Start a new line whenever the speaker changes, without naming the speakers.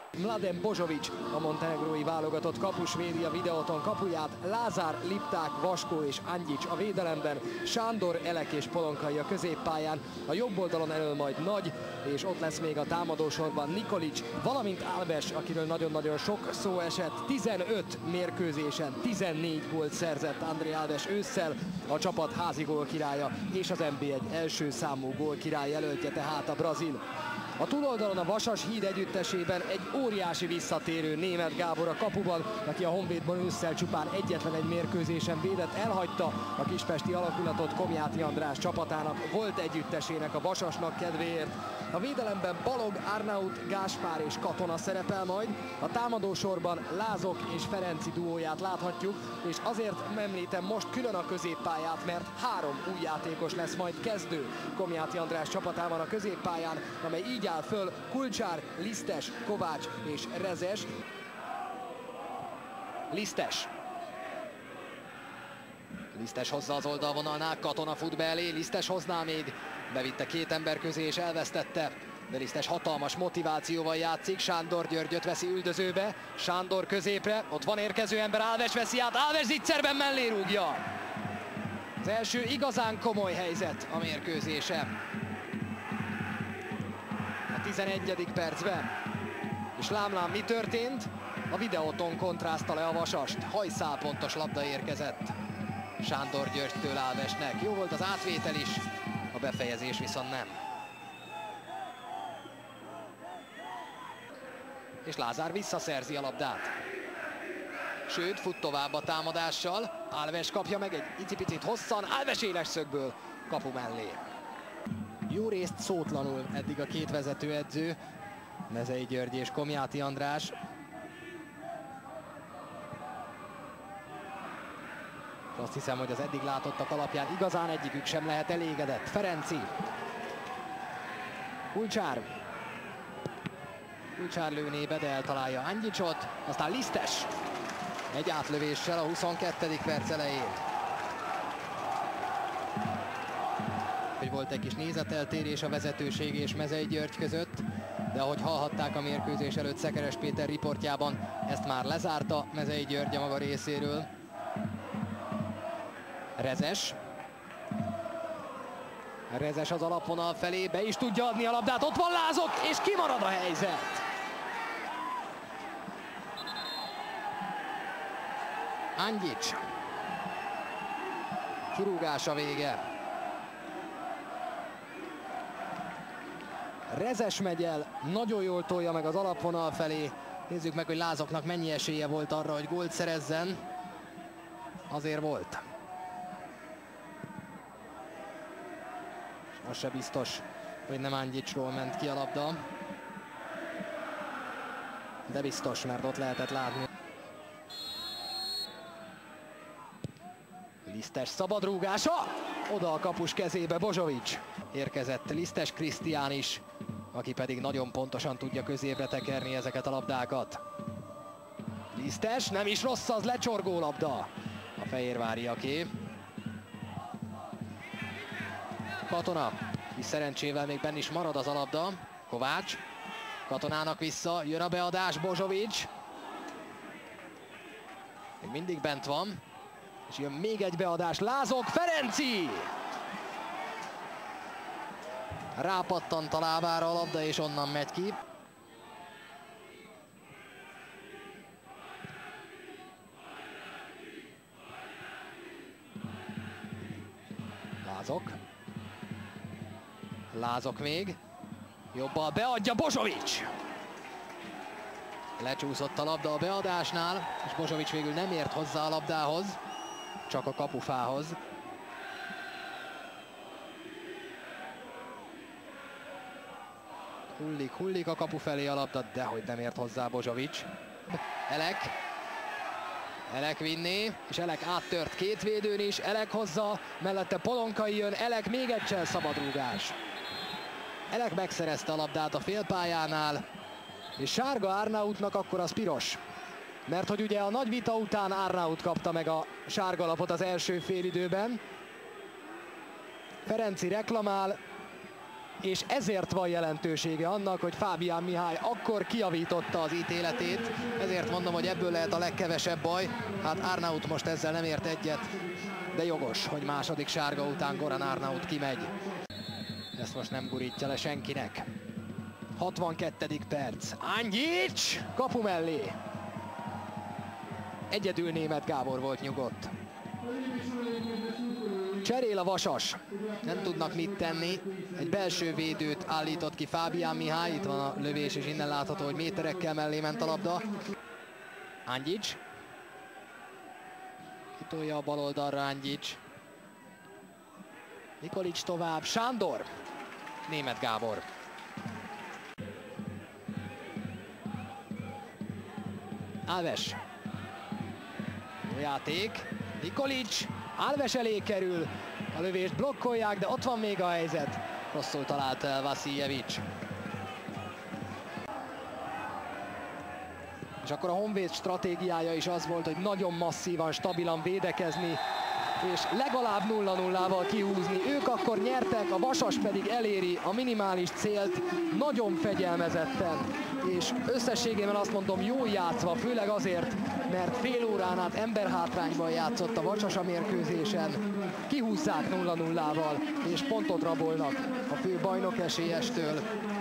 Mladen Božović, a montenegrói válogatott kapus védi a videóton kapuját, Lázár, Lipták, Vaskó és Andjić a védelemben, Sándor, Elek és Polonkai a középpályán, a jobb oldalon elől majd Nagy, és ott lesz még a támadósorban Nikolić, valamint Alves, akiről nagyon-nagyon sok szó esett. 15 mérkőzésen 14 gólt szerzett André Alves ősszel, a csapat házi gólkirálya és az NB1 első számú gólkirály jelöltje tehát a brazil. A túloldalon a Vasas Híd együttesében egy óriási visszatérő Németh Gábor a kapuban, aki a Honvédban ősszel csupán egyetlen egy mérkőzésen védett, elhagyta a kispesti alakulatot Komjáti András csapatának, volt együttesének, a Vasasnak kedvéért. A védelemben Balog, Arnaut, Gáspár és Katona szerepel majd, a támadósorban Lázok és Ferenci duóját láthatjuk, és azért említem most külön a középpályát, mert 3 új játékos lesz majd kezdő Komjáti András csapatában a középpályán, amely így áll föl: Kulcsár, Lisztes, Kovács és Rezes. Lisztes hozza az oldalvonalnál, Katona fut be elé, Lisztes hozná még, bevitte 2 ember közé és elvesztette, de Lisztes hatalmas motivációval játszik, Sándor Györgyöt veszi üldözőbe, Sándor középre, ott van érkező ember, Alves veszi át, Alves zicserben mellé rúgja. Az első igazán komoly helyzet a mérkőzésen. A 11. percben. És lámlám mi történt? A videóton kontrázta le a Vasast. Hajszálpontos labda érkezett Sándor Györgytől Alvesnek. Jó volt az átvétel is, a befejezés viszont nem. És Lázár visszaszerzi a labdát. Sőt, fut tovább a támadással. Alves kapja meg egy icipicit hosszan, Alves éles szögből kapu mellé. Jó részt szótlanul eddig a 2 vezetőedző, Mezei György és Komjáti András. Azt hiszem, hogy az eddig látottak alapján igazán egyikük sem lehet elégedett. Ferenci. Kulcsár lőné be, de eltalálja Andjićot. Aztán Lisztes egy átlövéssel a 22. perc elején. Hogy volt egy kis nézeteltérés a vezetőség és Mezei György között, de ahogy hallhatták a mérkőzés előtt Szekeres Péter riportjában, ezt már lezárta Mezei György a maga részéről. Rezes az alapvonal felé, be is tudja adni a labdát, ott van Lázok, és kimarad a helyzet. Andjić. Kirúgása vége. Rezes megy el, nagyon jól tolja meg az alapvonal felé. Nézzük meg, hogy Lázoknak mennyi esélye volt arra, hogy gólt szerezzen. Azért volt. Az se biztos, hogy nem Andjićról ment ki a labda. De biztos, mert ott lehetett látni. Lisztes szabadrúgása, oda a kapus kezébe Božović. Érkezett Lisztes Krisztián is, aki pedig nagyon pontosan tudja középre tekerni ezeket a labdákat. Lisztes, nem is rossz az lecsorgó labda. A fehérváriaké. Katona, és szerencsével még benn is marad az a labda. Kovács, Katonának vissza, jön a beadás, Božović. Még mindig bent van. És jön még egy beadás, Lázok, Ferenci! Rápattant a lábára a labda, és onnan megy ki. Lázok még. Jobbal beadja, Božović! Lecsúszott a labda a beadásnál, és Božović végül nem ért hozzá a labdához, csak a kapufához. Hullik a kapu felé a labda, dehogy nem ért hozzá Božović. Elek vinné, és Elek áttört 2 védőn is, Elek hozza, mellette Polonkai jön, Elek még egyszer szabadrúgás. Elek megszerezte a labdát a félpályánál, és sárga Arnautnak, akkor az piros. Mert hogy ugye a nagy vita után Arnaut kapta meg a sárga lapot az első félidőben. Ferenci reklamál, és ezért van jelentősége annak, hogy Fábián Mihály akkor kijavította az ítéletét, ezért mondom, hogy ebből lehet a legkevesebb baj. Hát Arnaut most ezzel nem ért egyet, de jogos, hogy második sárga után Goran Arnaut kimegy. Ezt most nem gurítja le senkinek. 62. perc. Andjic kapu mellé. Egyedül Németh Gábor volt nyugodt. Cserél a Vasas. Nem tudnak mit tenni. Egy belső védőt állított ki Fábián Mihály. Itt van a lövés, és innen látható, hogy méterekkel mellé ment a labda. Andjic. Kitolja a bal oldalra Andjic. Nikolic tovább. Sándor. Németh Gábor. Alves. Jó játék. Nikolic. Alves elé kerül. A lövést blokkolják, de ott van még a helyzet. Rosszul talált Vasiljevic. És akkor a Honvéd stratégiája is az volt, hogy nagyon masszívan, stabilan védekezni, és legalább 0-0-val kihúzni. Ők akkor nyertek, a Vasas pedig eléri a minimális célt nagyon fegyelmezetten. És összességében azt mondom, jól játszva, főleg azért, mert fél órán át emberhátrányban játszott a Vasas a mérkőzésen. Kihúzzák 0-0-val, és pontot rabolnak a fő bajnok esélyestől.